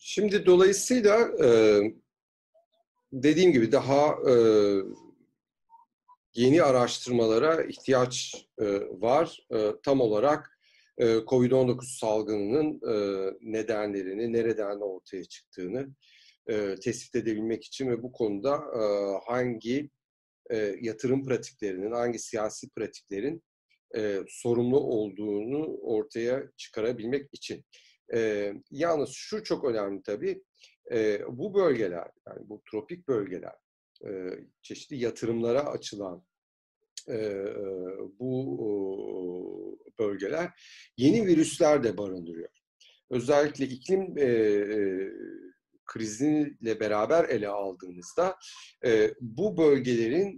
Şimdi dolayısıyla dediğim gibi daha yeni araştırmalara ihtiyaç var. Tam olarak COVID-19 salgınının nedenlerini, nereden ortaya çıktığını tespit edebilmek için ve bu konuda hangi yatırım pratiklerinin, hangi siyasi pratiklerin sorumlu olduğunu ortaya çıkarabilmek için. Yalnız şu çok önemli tabii, bu bölgeler, yani bu tropik bölgeler, çeşitli yatırımlara açılan bu bölgeler yeni virüsler de barındırıyor. Özellikle iklim kriziyle beraber ele aldığımızda bu bölgelerin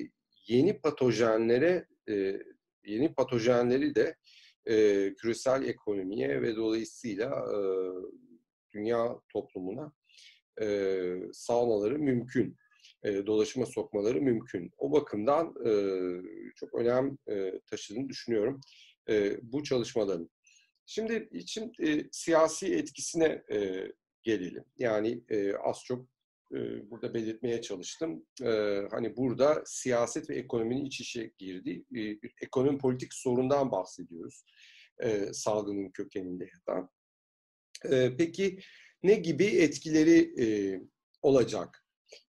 yeni patojenleri de küresel ekonomiye ve dolayısıyla dünya toplumuna salmaları mümkün. Dolaşıma sokmaları mümkün. O bakımdan çok önem taşıdığını düşünüyorum bu çalışmaların. Şimdi siyasi etkisine gelelim. Yani az çok burada belirtmeye çalıştım. Hani burada siyaset ve ekonominin iç içe girdiği ekonomi politik sorundan bahsediyoruz. Salgının kökeninde yatan. Peki ne gibi etkileri olacak?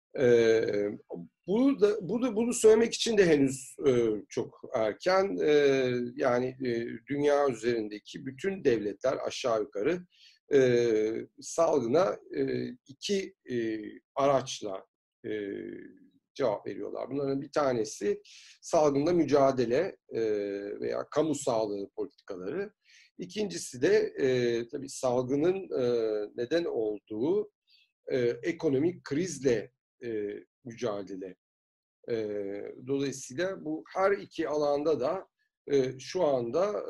Bunu söylemek için de henüz çok erken. Yani dünya üzerindeki bütün devletler aşağı yukarı salgına iki araçla cevap veriyorlar. Bunların bir tanesi salgınla mücadele veya kamu sağlığı politikaları. İkincisi de tabii salgının neden olduğu ekonomik krizle mücadele. Dolayısıyla bu her iki alanda da şu anda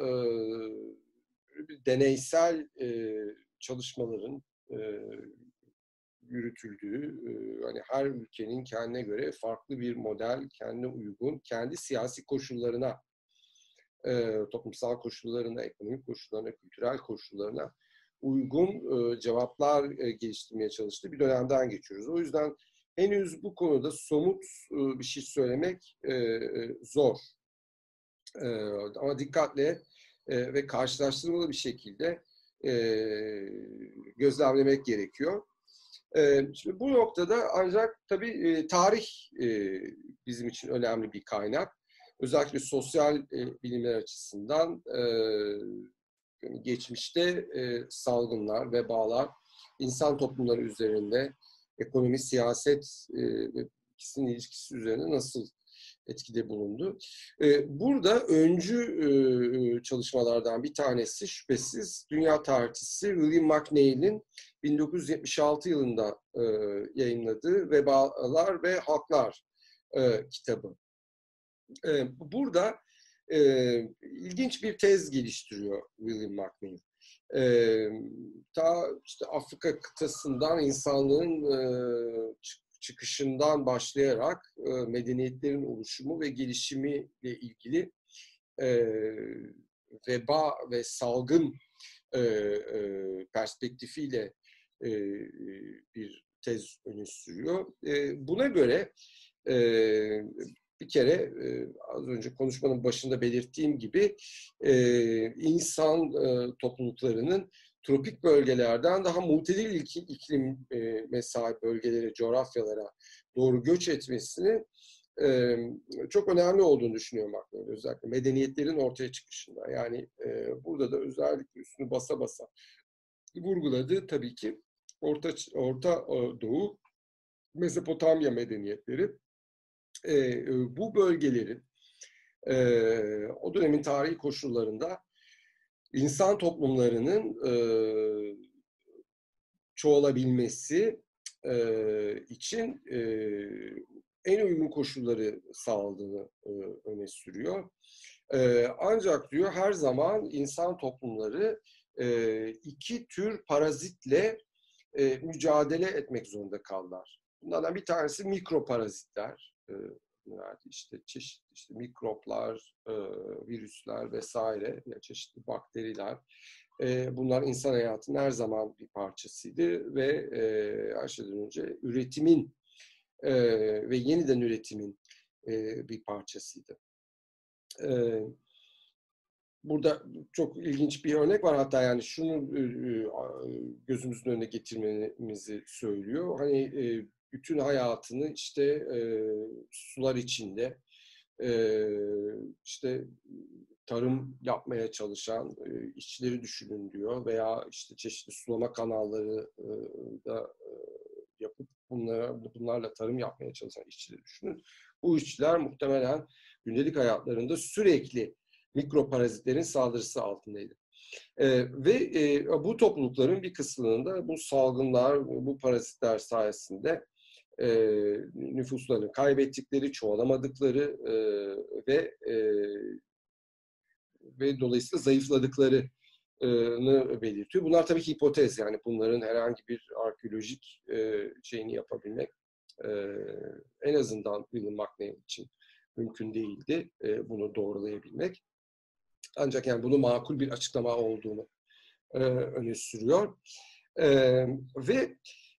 deneysel çalışmaların yürütüldüğü, hani her ülkenin kendine göre farklı bir model, kendine uygun, kendi siyasi koşullarına, toplumsal koşullarına, ekonomik koşullarına, kültürel koşullarına uygun cevaplar geliştirmeye çalıştığı bir dönemden geçiyoruz. O yüzden henüz bu konuda somut bir şey söylemek zor. Ama dikkatle ve karşılaştırmalı bir şekilde gözlemlemek gerekiyor. Şimdi bu noktada ancak tabii tarih bizim için önemli bir kaynak. Özellikle sosyal bilimler açısından geçmişte salgınlar, vebalar, insan toplumları üzerinde ekonomi, siyaset ve ikisinin ilişkisi üzerine nasıl etkide bulundu. Burada öncü çalışmalardan bir tanesi şüphesiz dünya tarihçisi William McNeil'in 1976 yılında yayınladığı Vebalar ve Halklar kitabı. Burada ilginç bir tez geliştiriyor William McNeil. Ta işte Afrika kıtasından insanlığın çıkışından başlayarak medeniyetlerin oluşumu ve gelişimiyle ilgili veba ve salgın perspektifiyle bir tez öne sürüyor. Buna göre bir kere az önce konuşmanın başında belirttiğim gibi insan topluluklarının tropik bölgelerden daha mutedil iklim sahip bölgelere, coğrafyalara doğru göç etmesini çok önemli olduğunu düşünüyorum aklımda. Özellikle medeniyetlerin ortaya çıkışında. Yani burada da özellikle üstünü basa basa vurguladığı tabii ki Orta Doğu, Mezopotamya medeniyetleri. Bu bölgelerin o dönemin tarihi koşullarında insan toplumlarının çoğalabilmesi için en uygun koşulları sağladığını öne sürüyor. Ancak diyor her zaman insan toplumları iki tür parazitle mücadele etmek zorunda kaldılar. Bunlardan bir tanesi mikroparazitler. adını verdi. İşte çeşitli işte mikroplar, virüsler vesaire, yani çeşitli bakteriler. Bunlar insan hayatının her zaman bir parçasıydı ve her şeyden önce üretimin ve yeniden üretimin bir parçasıydı. Burada çok ilginç bir örnek var, hatta yani şunu gözümüzün önüne getirmemizi söylüyor. Hani bütün hayatını işte sular içinde işte tarım yapmaya çalışan işçileri düşünün diyor, veya işte çeşitli sulama kanalları da yapıp bunlarla tarım yapmaya çalışan işçileri düşünün. Bu işçiler muhtemelen gündelik hayatlarında sürekli mikroparazitlerin saldırısı altındaydı. Ve bu toplulukların bir kısmının da bu salgınlar, bu parazitler sayesinde nüfuslarını kaybettikleri, çoğalamadıkları ve dolayısıyla zayıfladıklarını belirtiyor. Bunlar tabii ki hipotez, yani bunların herhangi bir arkeolojik şeyini yapabilmek en azından William McNeill için mümkün değildi, bunu doğrulayabilmek. Ancak yani bunu makul bir açıklama olduğunu öne sürüyor. Ve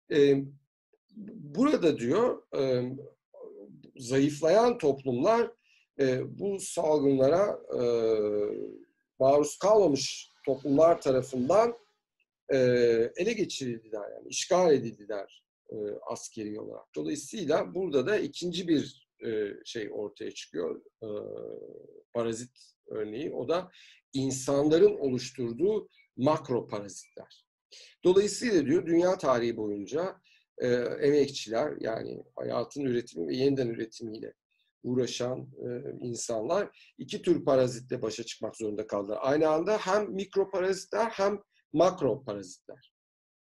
burada diyor, zayıflayan toplumlar bu salgınlara maruz kalmamış toplumlar tarafından ele geçirildiler, yani işgal edildiler askeri olarak. Dolayısıyla burada da ikinci bir şey ortaya çıkıyor, parazit örneği. O da insanların oluşturduğu makro parazitler. Dolayısıyla diyor, dünya tarihi boyunca emekçiler, yani hayatın üretimi ve yeniden üretimiyle uğraşan insanlar iki tür parazitle başa çıkmak zorunda kaldılar. Aynı anda hem mikro parazitler hem makro parazitler.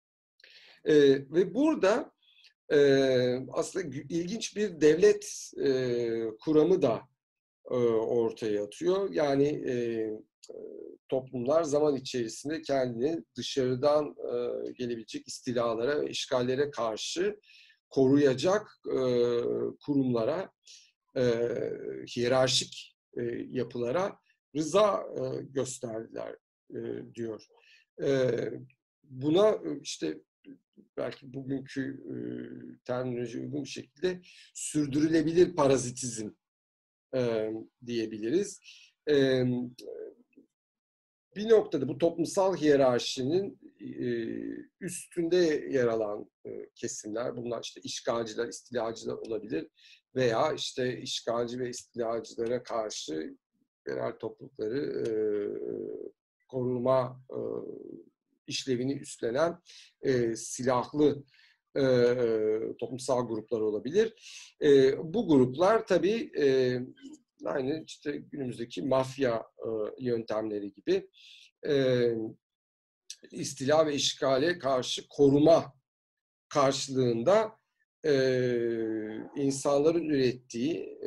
Ve burada aslında ilginç bir devlet kuramı da ortaya atıyor. Yani toplumlar zaman içerisinde kendini dışarıdan gelebilecek istilalara ve işgallere karşı koruyacak kurumlara, hiyerarşik yapılara rıza gösterdiler diyor. Buna işte belki bugünkü terminoloji uygun bir şekilde sürdürülebilir parazitizm diyebiliriz. Bir noktada bu toplumsal hiyerarşinin üstünde yer alan kesimler, bunlar işte işgalciler, istilacılar olabilir veya işte işgalci ve istilacılara karşı yerel toplulukları koruma işlevini üstlenen silahlı toplumsal gruplar olabilir. Bu gruplar tabii aynı işte günümüzdeki mafya yöntemleri gibi istila ve işgale karşı koruma karşılığında insanların ürettiği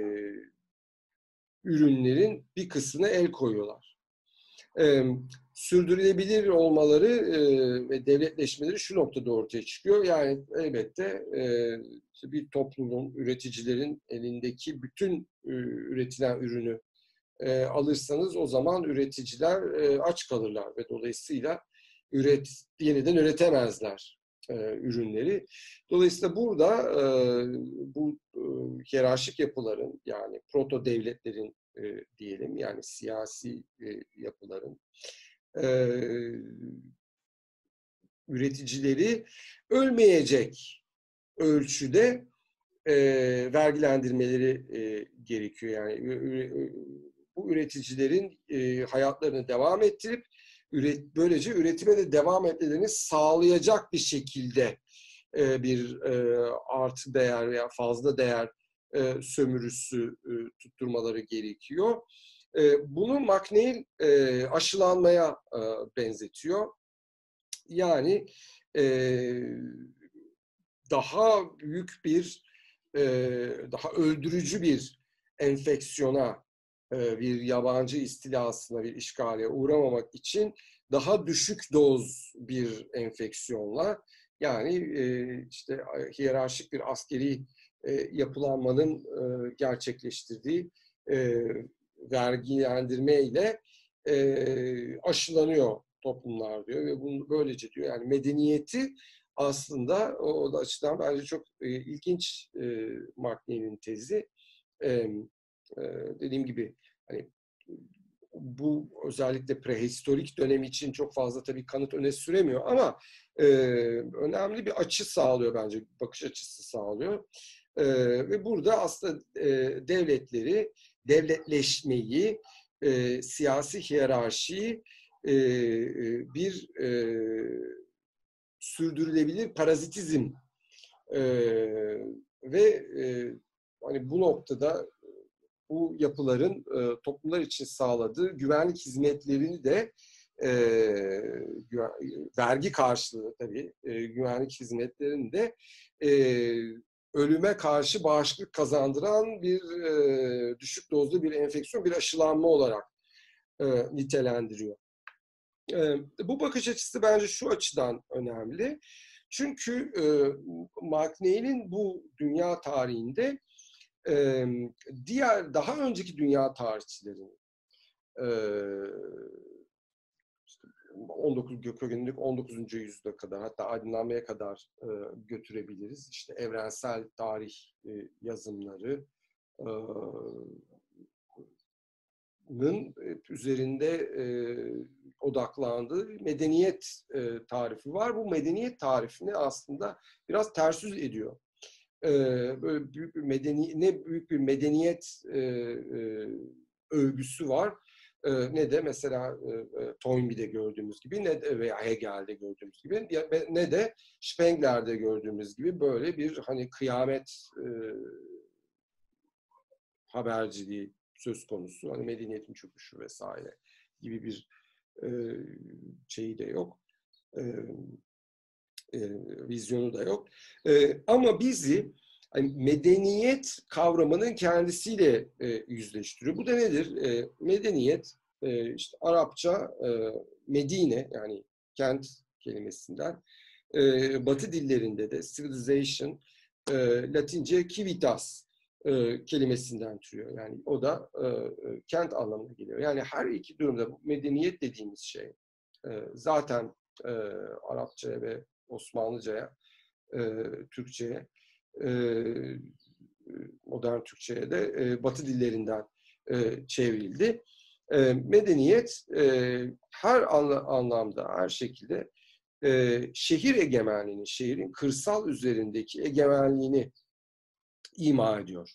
ürünlerin bir kısmına el koyuyorlar. Sürdürülebilir olmaları ve devletleşmeleri şu noktada ortaya çıkıyor. Yani elbette bir toplumun, üreticilerin elindeki bütün üretilen ürünü alırsanız o zaman üreticiler aç kalırlar ve dolayısıyla yeniden üretemezler ürünleri. Dolayısıyla burada bu hiyerarşik yapıların, yani proto devletlerin diyelim, yani siyasi yapıların üreticileri ölmeyecek ölçüde vergilendirmeleri gerekiyor. Yani bu üreticilerin hayatlarını devam ettirip böylece üretime de devam etmelerini sağlayacak bir şekilde bir artı değer veya fazla değer sömürüsü tutturmaları gerekiyor. Bunu McNeill aşılanmaya benzetiyor. Yani daha büyük bir, daha öldürücü bir enfeksiyona, bir yabancı istilasına, bir işgale uğramamak için daha düşük doz bir enfeksiyonla, yani işte hiyerarşik bir askeri yapılanmanın gerçekleştirdiği vergilendirme ile aşılanıyor toplumlar diyor ve bunu böylece diyor yani medeniyeti aslında o açıdan bence çok ilginç McNeil'in tezi. Dediğim gibi hani bu özellikle prehistorik dönem için çok fazla tabii kanıt öne süremiyor ama önemli bir açı sağlıyor bence, bakış açısı sağlıyor. Ve burada aslında devletleri, devletleşmeyi, siyasi hiyerarşiyi bir sürdürülebilir parazitizm ve hani bu noktada bu yapıların toplumlar için sağladığı güvenlik hizmetlerini de vergi karşılığı tabii güvenlik hizmetlerini de ölüme karşı bağışıklık kazandıran bir düşük dozlu bir enfeksiyon, bir aşılanma olarak nitelendiriyor. Bu bakış açısı bence şu açıdan önemli. Çünkü McNeil'in bu dünya tarihinde diğer daha önceki dünya tarihçilerinin 19. yüzyıla kadar hatta aydınlanmaya kadar götürebiliriz. İşte evrensel tarih yazımları üzerinde odaklandığı medeniyet tarifi var. Bu medeniyet tarifini aslında biraz ters yüz ediyor. Böyle büyük bir büyük bir medeniyet övgüsü var. Ne de mesela Toynbee'de gördüğümüz gibi ne de veya Hegel'de gördüğümüz gibi ne de Spengler'de gördüğümüz gibi böyle bir hani kıyamet haberciliği söz konusu. Hani medeniyetin çöküşü vesaire gibi bir şeyi de yok. Vizyonu da yok. Ama bizi hani medeniyet kavramının kendisiyle yüzleştiriyor. Bu da nedir? Medeniyet işte Arapça Medine yani kent kelimesinden Batı dillerinde de civilization Latince civitas kelimesinden türüyor. Yani o da kent anlamına geliyor. Yani her iki durumda medeniyet dediğimiz şey zaten Arapçaya ve Osmanlıca'ya, Türkçe'ye, modern Türkçe'ye de Batı dillerinden çevrildi. Medeniyet her anlamda, her şekilde şehir egemenliğini, şehrin kırsal üzerindeki egemenliğini ima ediyor.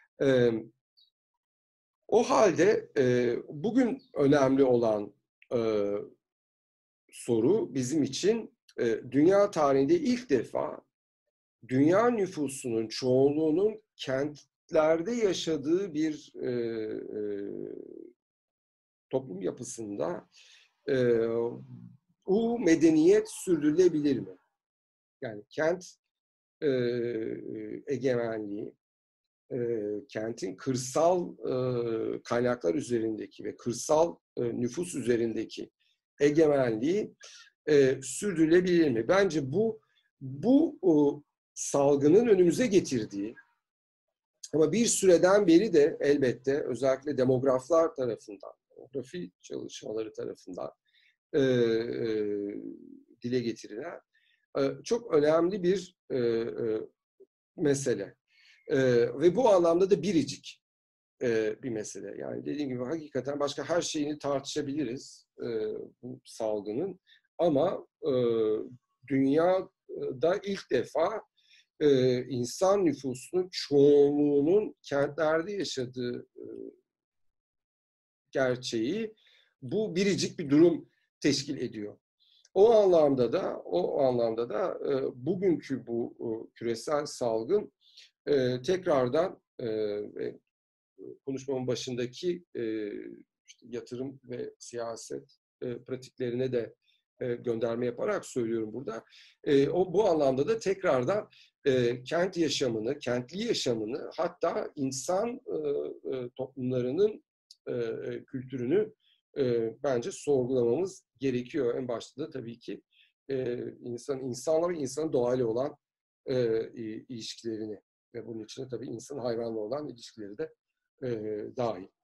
O halde bugün önemli olan soru bizim için dünya tarihinde ilk defa dünya nüfusunun çoğunluğunun kentlerde yaşadığı bir toplum yapısında bu medeniyet sürdürülebilir mi? Yani kent egemenliği, kentin kırsal kaynaklar üzerindeki ve kırsal nüfus üzerindeki egemenliği sürdürülebilir mi? Bence bu salgının önümüze getirdiği ama bir süreden beri de elbette özellikle demograflar tarafından, demografi çalışmaları tarafından dile getirilen çok önemli bir mesele. Ve bu anlamda da biricik bir mesele. Yani dediğim gibi hakikaten başka her şeyini tartışabiliriz bu salgının. Ama dünyada ilk defa insan nüfusunun çoğunluğunun kentlerde yaşadığı gerçeği bu biricik bir durum teşkil ediyor. O anlamda da bugünkü bu küresel salgın tekrardan konuşmamın başındaki işte yatırım ve siyaset pratiklerine de gönderme yaparak söylüyorum burada. Bu anlamda da tekrardan kent yaşamını, kentli yaşamını hatta insan toplumlarının kültürünü bence sorgulamamız gerekiyor. En başta da tabii ki insanla ve insanın doğayla olan ilişkilerini. Ve bunun içine tabii insan hayvanla olan ilişkileri de dahil.